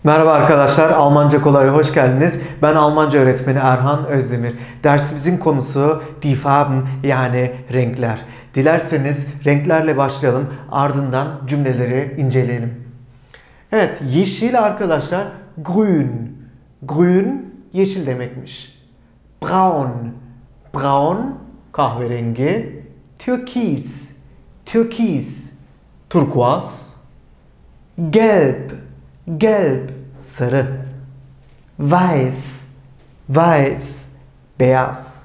Merhaba arkadaşlar, Almanca Kolay'a hoş geldiniz. Ben Almanca öğretmeni Erhan Özdemir. Dersimizin konusu Die Farben yani renkler. Dilerseniz renklerle başlayalım, ardından cümleleri inceleyelim. Evet, yeşil arkadaşlar grün. Grün yeşil demekmiş. Braun, braun kahverengi. Türkis, türkis turkuaz. Gelb, gelb sarı. Weiß, weiß beyaz.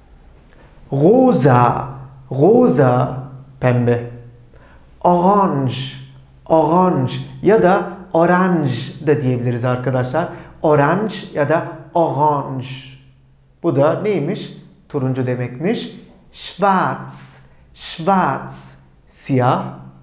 Rosa, rosa pembe. Orange, orange ya da orange da diyebiliriz arkadaşlar. Orange ya da orange. Bu da neymiş? Turuncu demekmiş. Schwarz, schwarz siyah.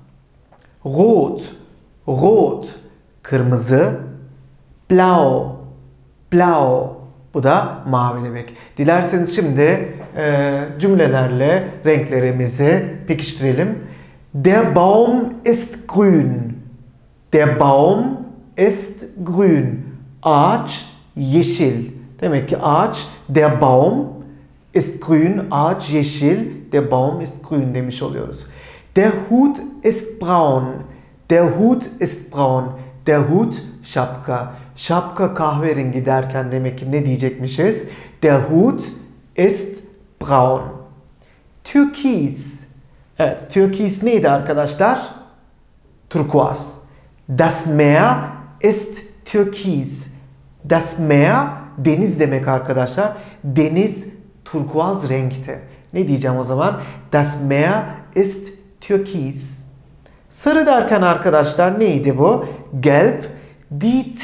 Rot, rot kırmızı. Blau, blau bu da mavi demek. Dilerseniz şimdi cümlelerle renklerimizi pekiştirelim. Der Baum ist grün. Der Baum ist grün. Ağaç yeşil. Demek ki ağaç der Baum ist grün. Ağaç yeşil. Der Baum ist grün demiş oluyoruz. Der Hut ist braun. Der Hut ist braun. Der Hut şapka. Şapka kahverengi derken demek ki ne diyecekmişiz? Der Hut ist braun. Türkis. Evet, türkis neydi arkadaşlar? Turkuaz. Das Meer ist türkis. Das Meer deniz demek arkadaşlar. Deniz turkuaz renkte. Ne diyeceğim o zaman? Das Meer ist türkis. Sarı derken arkadaşlar neydi bu? Gelb. Die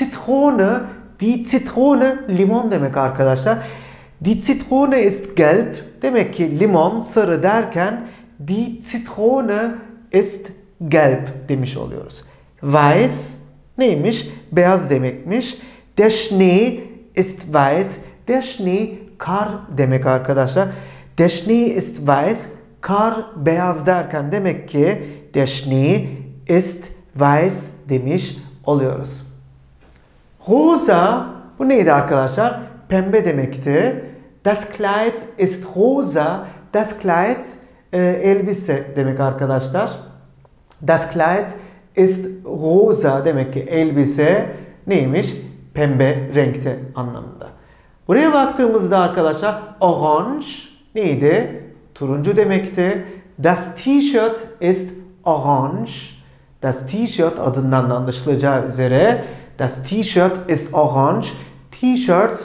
Zitrone limon demek arkadaşlar. Die Zitrone ist gelb. Demek ki limon sarı derken die Zitrone ist gelb demiş oluyoruz. Weiß neymiş? Beyaz demekmiş. Der Schnee ist weiß. Der Schnee kar demek arkadaşlar. Der Schnee ist weiß. Kar beyaz derken demek ki der Schnee ist weiß demiş oluyoruz. Rosa bu neydi arkadaşlar? Pembe demekti. Das Kleid ist rosa. Das Kleid elbise demek arkadaşlar. Das Kleid ist rosa demek ki elbise neymiş? Pembe renkte anlamında. Buraya baktığımızda arkadaşlar orange neydi? Turuncu demekti. Das T-shirt ist orange. Das T-shirt adından da anlaşılacağı üzere das T-shirt ist orange. T-shirt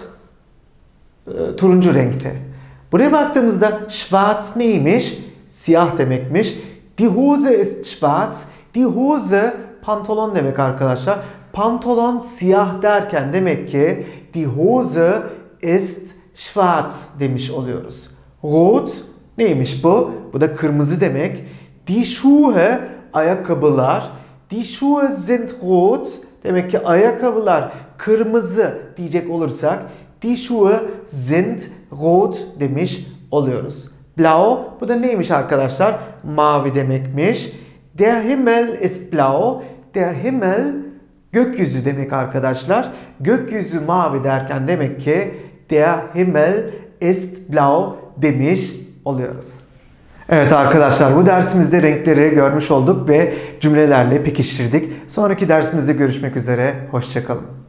turuncu renkte. Buraya baktığımızda schwarz neymiş? Siyah demekmiş. Die Hose ist schwarz. Die Hose pantolon demek arkadaşlar. Pantolon siyah derken demek ki die Hose ist schwarz demiş oluyoruz. Rot neymiş bu? Bu da kırmızı demek. Die Schuhe ayakkabılar. Die Schuhe sind rot. Demek ki ayakkabılar kırmızı diyecek olursak die Schuhe sind rot demiş oluyoruz. Blau bu da neymiş arkadaşlar? Mavi demekmiş. Der Himmel ist blau. Der Himmel gökyüzü demek arkadaşlar. Gökyüzü mavi derken demek ki der Himmel ist blau demiş oluyoruz. Evet arkadaşlar, bu dersimizde renkleri görmüş olduk ve cümlelerle pekiştirdik. Sonraki dersimizde görüşmek üzere. Hoşça kalın.